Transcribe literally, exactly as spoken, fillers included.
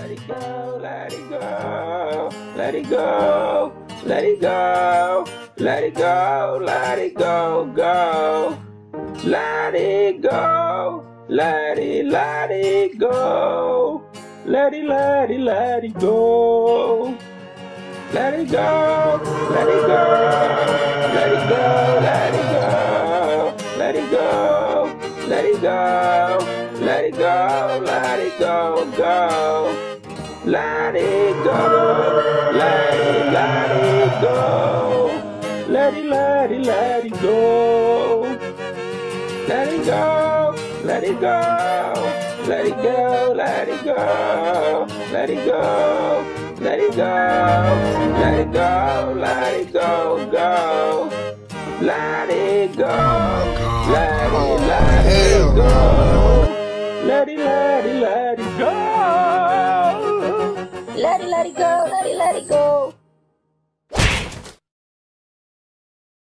let it go, let it go, let it go, let it go, let it go, let it go, go. Let it go, let it, let it go, let it, let it, let it go. Let it go, let it go, let it go, let it go, let it go, let it go, let it go, let it go, go. Let it go, let it, let it go, let it, let it, let it go. Let it go, let it go, let it go, let it go, let it go, let it go, let it go, let it go, go. Let it go, let it, let it go. Let it, let it, let it go. Let it, let it go, let it, let it go.